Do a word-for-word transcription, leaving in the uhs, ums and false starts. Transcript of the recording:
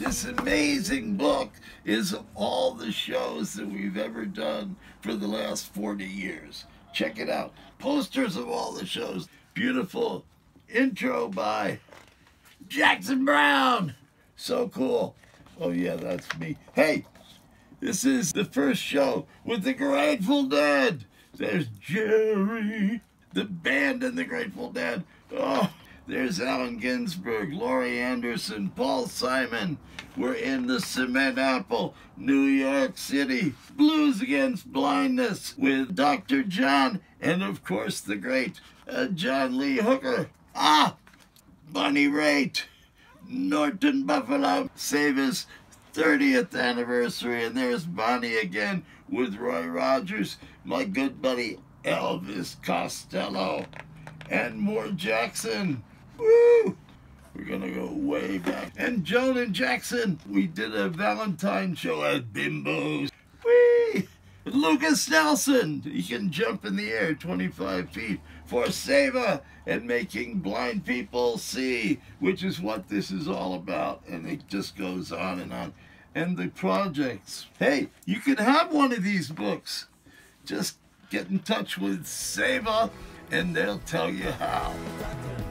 This amazing book is all the shows that we've ever done for the last forty years. Check it out. Posters of all the shows. Beautiful intro by Jackson Brown. So cool. Oh yeah, that's me. Hey, this is the first show with the Grateful Dead. There's Jerry, the band and the Grateful Dead. Oh, there's Allen Ginsberg, Laurie Anderson, Paul Simon. We're in the Cement Apple, New York City. Blues Against Blindness with Doctor John and, of course, the great uh, John Lee Hooker. Ah, Bonnie Raitt, Norton Buffalo, Seva's thirtieth anniversary, and there's Bonnie again with Roy Rogers, my good buddy Elvis Costello, and more Jackson. Woo! We're gonna go way back. And Joan and Jackson, we did a Valentine show at Bimbo's. Whee! Lucas Nelson, he can jump in the air twenty-five feet for Seva and making blind people see, which is what this is all about. And it just goes on and on. And the projects. Hey, you can have one of these books. Just get in touch with Seva and they'll tell you how.